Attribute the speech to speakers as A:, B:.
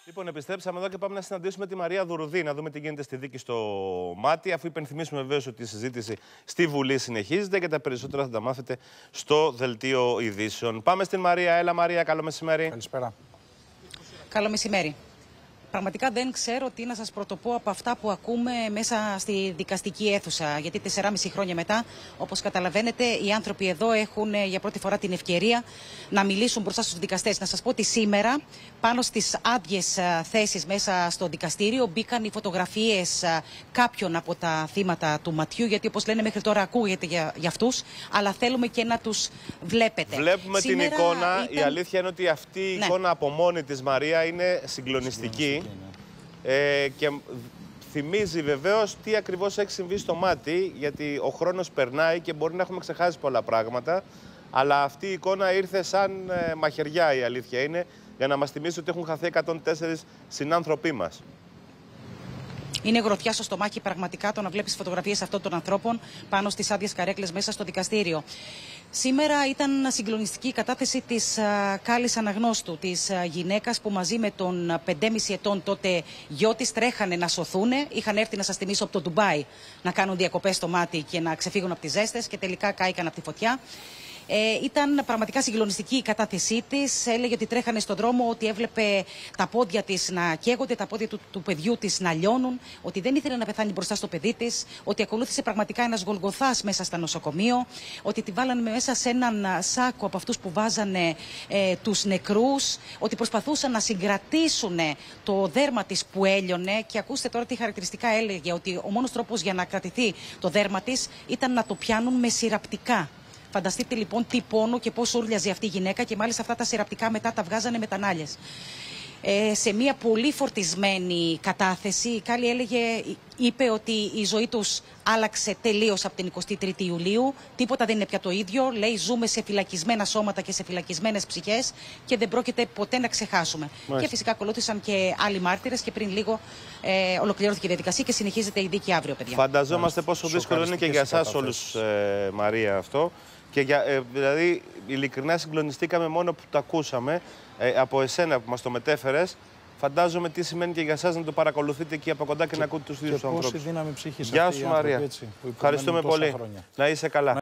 A: Λοιπόν, επιστρέψαμε εδώ και πάμε να συναντήσουμε τη Μαρία Δουρουδή, να δούμε τι γίνεται στη δίκη στο Μάτι. Αφού υπενθυμίσουμε βεβαίως ότι η συζήτηση στη Βουλή συνεχίζεται και τα περισσότερα θα τα μάθετε στο Δελτίο Ειδήσεων. Πάμε στην Μαρία. Έλα, Μαρία, καλό μεσημέρι.
B: Καλησπέρα.
C: Καλό μεσημέρι. Πραγματικά δεν ξέρω τι να σας πρωτοπώ από αυτά που ακούμε μέσα στη δικαστική αίθουσα. Γιατί 4,5 χρόνια μετά, όπως καταλαβαίνετε, οι άνθρωποι εδώ έχουν για πρώτη φορά την ευκαιρία να μιλήσουν μπροστά στους δικαστές. Να σας πω ότι σήμερα, πάνω στις άδειες θέσεις μέσα στο δικαστήριο, μπήκαν οι φωτογραφίες κάποιων από τα θύματα του ματιού. Γιατί, όπως λένε, μέχρι τώρα ακούγεται για αυτούς, αλλά θέλουμε και να τους βλέπετε.
A: Βλέπουμε σήμερα την εικόνα. Η αλήθεια είναι ότι αυτή η εικόνα από μόνη της, Μαρία, είναι συγκλονιστική. Και θυμίζει βεβαίως τι ακριβώς έχει συμβεί στο Μάτι, γιατί ο χρόνος περνάει και μπορεί να έχουμε ξεχάσει πολλά πράγματα, αλλά αυτή η εικόνα ήρθε σαν μαχαιριά, η αλήθεια είναι, για να μας θυμίσει ότι έχουν χαθεί 104 συνάνθρωποι μας.
C: Είναι γροθιά στο στομάχι πραγματικά το να βλέπεις φωτογραφίες αυτών των ανθρώπων πάνω στις άδειες καρέκλες μέσα στο δικαστήριο. Σήμερα ήταν συγκλονιστική η κατάθεση της Κάλλης Αναγνώστου, της γυναίκας που μαζί με τον 5,5 ετών τότε γιο της τρέχανε να σωθούνε. Είχαν έρθει, να σας θυμίσω, από το Ντουμπάι να κάνουν διακοπές στο Μάτι και να ξεφύγουν από τις ζέστες και τελικά κάηκαν από τη φωτιά. Ήταν πραγματικά συγκλονιστική η κατάθεσή της. Έλεγε ότι τρέχανε στον δρόμο, ότι έβλεπε τα πόδια της να καίγονται, τα πόδια του παιδιού της να λιώνουν, ότι δεν ήθελε να πεθάνει μπροστά στο παιδί της, ότι ακολούθησε πραγματικά ένας Γολγοθάς μέσα στο νοσοκομείο, ότι τη βάλανε μέσα σε έναν σάκο από αυτούς που βάζανε τους νεκρούς, ότι προσπαθούσαν να συγκρατήσουν το δέρμα της που έλειωνε. Και ακούστε τώρα τι χαρακτηριστικά έλεγε, ότι ο μόνος τρόπος για να κρατηθεί το δέρμα της ήταν να το πιάνουν με συραπτικά. Φανταστείτε λοιπόν τι πόνο και πώς ούρλιαζε αυτή η γυναίκα, και μάλιστα αυτά τα συραπτικά μετά τα βγάζανε με τανάλιες. Σε μια πολύ φορτισμένη κατάθεση, η Κάλλη είπε ότι η ζωή τους άλλαξε τελείως από την 23η Ιουλίου. Τίποτα δεν είναι πια το ίδιο. Λέει, ζούμε σε φυλακισμένα σώματα και σε φυλακισμένες ψυχές και δεν πρόκειται ποτέ να ξεχάσουμε. Μάλιστα. Και φυσικά ακολούθησαν και άλλοι μάρτυρες και πριν λίγο ολοκληρώθηκε η διαδικασία και συνεχίζεται η δίκη αύριο, παιδιά.
A: Φανταζόμαστε πόσο δύσκολο είναι και για εσάς όλους, Μαρία, αυτό. Και δηλαδή, ειλικρινά συγκλονιστήκαμε μόνο που το ακούσαμε από εσένα που μας το μετέφερες. Φαντάζομαι τι σημαίνει και για εσάς να το παρακολουθείτε εκεί από κοντά και να ακούτε τους ίδιους ανθρώπους.
B: Πόση δύναμη ψυχής.
A: Γεια σου, Μαρία. Ευχαριστούμε πολύ. Να είσαι καλά.